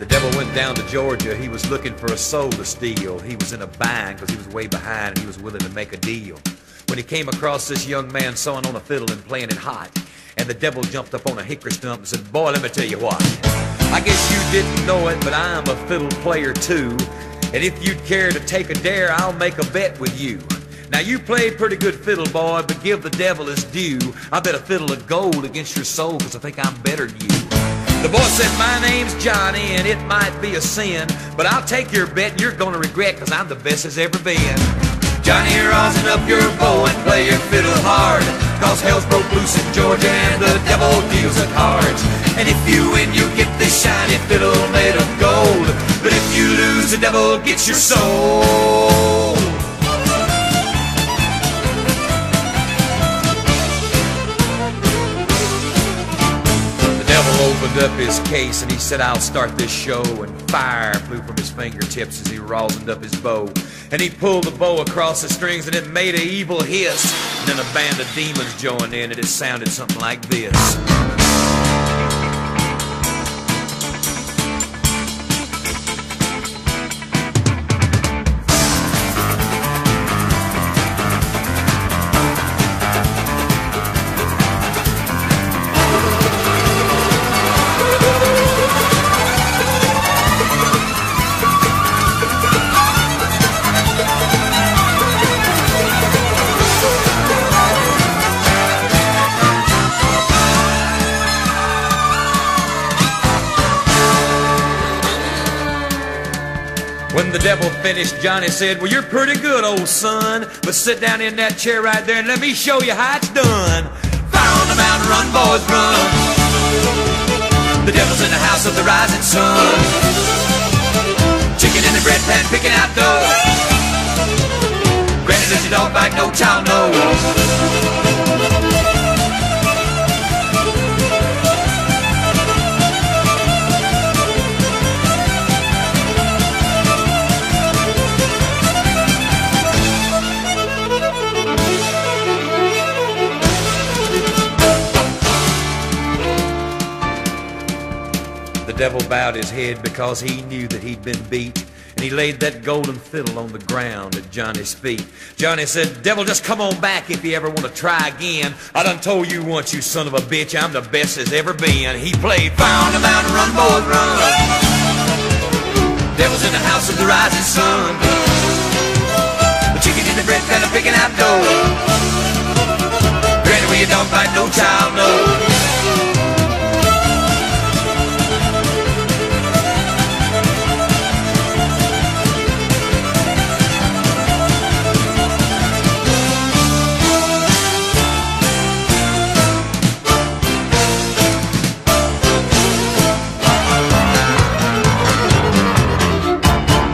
The devil went down to Georgia. He was looking for a soul to steal. He was in a bind because he was way behind and he was willing to make a deal. When he came across this young man sawing on a fiddle and playing it hot, and the devil jumped up on a hickory stump and said, "Boy, let me tell you what. I guess you didn't know it, but I'm a fiddle player too. And if you'd care to take a dare, I'll make a bet with you. Now you played pretty good fiddle, boy, but give the devil his due. I bet a fiddle of gold against your soul, because I think I'm better than you." The boy said, "My name's Johnny, and it might be a sin, but I'll take your bet and you're gonna regret, because I'm the best there's ever been." "Johnny, rosin up your bow and play your fiddle hard, cause hell's broke loose in Georgia and the devil deals the cards. And if you win, you get this shiny fiddle made of gold, but if you lose, the devil gets your soul." Opened up his case and he said, "I'll start this show," and fire flew from his fingertips as he rosined up his bow. And he pulled the bow across the strings and it made an evil hiss. And then a band of demons joined in and it sounded something like this. When the devil finished, Johnny said, "Well, you're pretty good, old son, but sit down in that chair right there and let me show you how it's done. Fire on the mountain, run, boys, run. The devil's in the house of the rising sun. Chicken in the bread pan, picking out dough. Granny does your dog bite, no child knows." The devil bowed his head because he knew that he'd been beat, and he laid that golden fiddle on the ground at Johnny's feet. Johnny said, "Devil, just come on back if you ever want to try again. I done told you once, you son of a bitch, I'm the best there's ever been." He played "Fire on the Mountain, Run, Boys, Run. Devil's in the house of the rising sun. The chicken in the bread pan, a pig